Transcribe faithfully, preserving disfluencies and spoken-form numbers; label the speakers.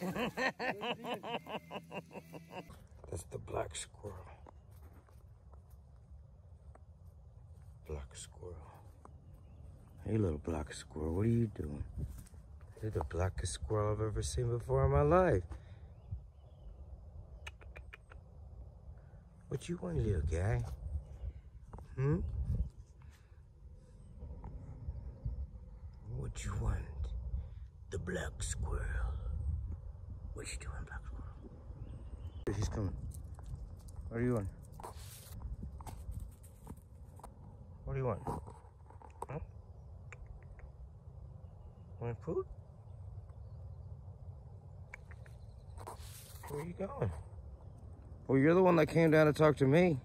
Speaker 1: That's the black squirrel. Black squirrel. Hey, little black squirrel, what are you doing? You're the blackest squirrel I've ever seen before in my life. What you want, little guy? Hmm? What you want? The black squirrel. What you doing, black squirrel? He's coming. What do you want? What do you want? Huh? Want food? Where are you going? Well, you're the one that came down to talk to me.